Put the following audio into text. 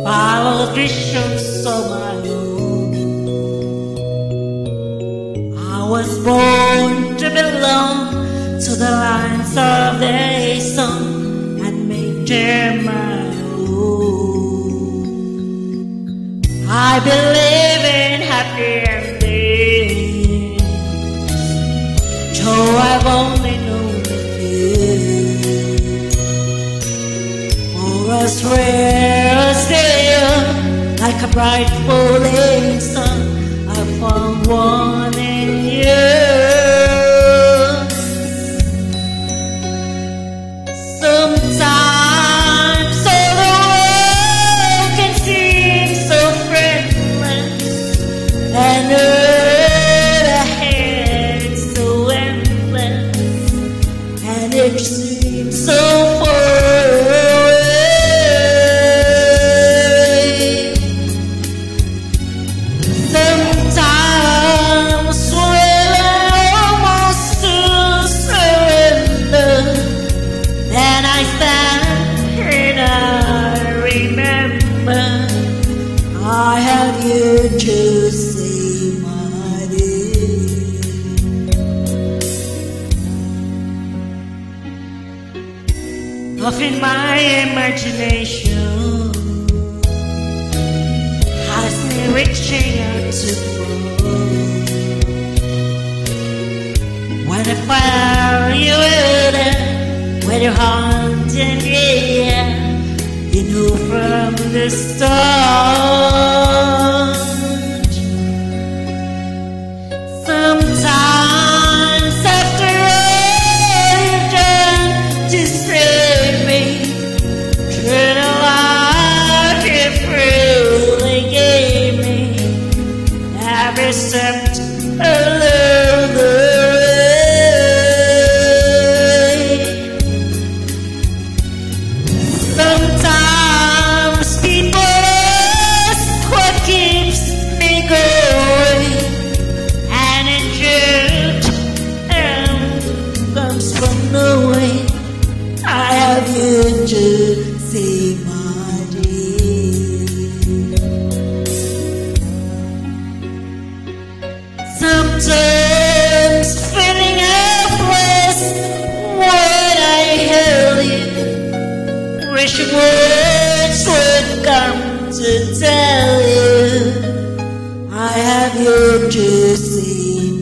follow visions of my own. I was born to belong to the lines of their song and make them my own. I believe in happy endings, though I've only known a few. For us rare still, like a bright falling sun, I found one in you. Sometimes all the world can seem so friendless, and earth ahead so endless, and it seems so far away. Sometimes when I almost to surrender, then I stand and I remember I have you to say my name. Off in my imagination has me reaching out to fall. When I found you there, with your hand in the air, you knew from the start. Sometimes after all you've done to save me, through the life you freely gave me, every step along the Sometimes people ask what keeps me going, and in truth, comes from knowing I have you to say my name. Sometimes feeling helpless when I held you, wishing words would come to tell you I have you to see